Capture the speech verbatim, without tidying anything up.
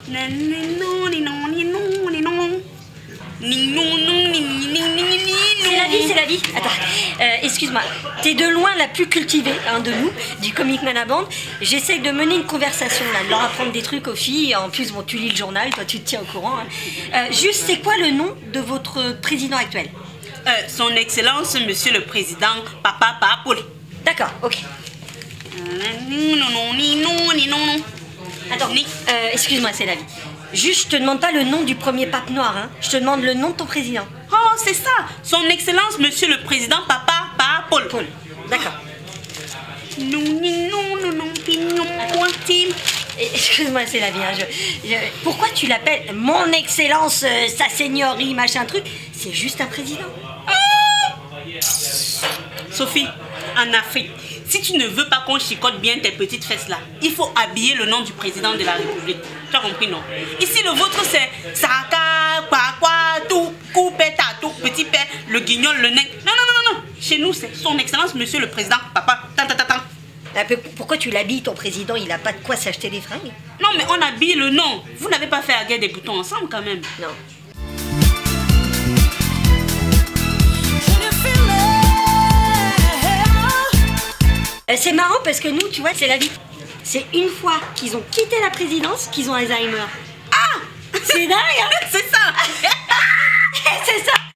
C'est la vie, c'est la vie. Attends, euh, excuse-moi. T'es de loin la plus cultivée hein, de nous, du Comic Man à bande. J'essaye de mener une conversation là, de leur apprendre des trucs aux filles. En plus, bon, tu lis le journal, toi tu te tiens au courant. Hein. Euh, juste, c'est quoi le nom de votre président actuel? euh, Son Excellence, Monsieur le Président, Papa Papoul. D'accord, ok. Attends, euh, excuse-moi, c'est la vie. Juste, je te demande pas le nom du premier pape noir, hein. Je te demande le nom de ton président. Oh, c'est ça. Son Excellence, Monsieur le Président, Papa Papoul. Paul, d'accord. Excuse-moi, c'est la vie. Hein. Je, je, pourquoi tu l'appelles Mon Excellence, euh, Sa Seigneurie, machin truc? C'est juste un président. Ah Sophie, en Afrique, si tu ne veux pas qu'on chicote bien tes petites fesses là, il faut habiller le nom du président de la République. Tu as compris, non? Ici, le vôtre, c'est Saka, Kwakwa, tout, Coupé, Tatou, Petit Père, le guignol, le nec. Non, non, non, non. Chez nous, c'est Son Excellence, Monsieur le Président, Papa. Tant, tant, tant, tant. Pourquoi tu l'habilles, ton président? Il n'a pas de quoi s'acheter des fringues. Non, mais on habille le nom. Vous n'avez pas fait la guerre des boutons ensemble, quand même. Non. Euh, c'est marrant parce que nous, tu vois, c'est la vie. C'est une fois qu'ils ont quitté la présidence qu'ils ont Alzheimer. Ah C'est dingue, hein. C'est ça. C'est ça.